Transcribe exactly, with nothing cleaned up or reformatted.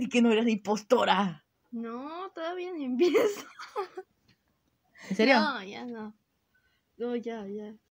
Di que no eres impostora. No, todavía ni empiezo. ¿En serio? No, ya no. No, ya, ya.